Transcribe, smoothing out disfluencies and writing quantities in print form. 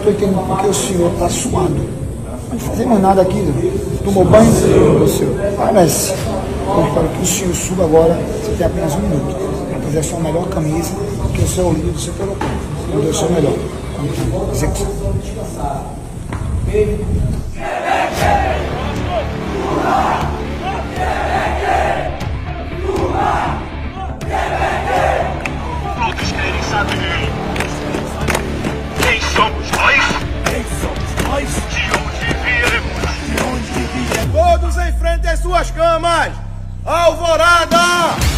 estou entendendo porque o senhor está suado. Não fazemos nada aqui, tomou banho, o senhor. Parece. Eu espero que o senhor suba agora, você tem apenas 1 minuto, para fazer a sua melhor camisa, que o seu líder do seu pelotão. Não deu o seu melhor. Execução. Todos querem saber quem somos nós? Quem somos nós? De onde viemos? De onde viemos? Todos em frente às suas camas! Alvorada!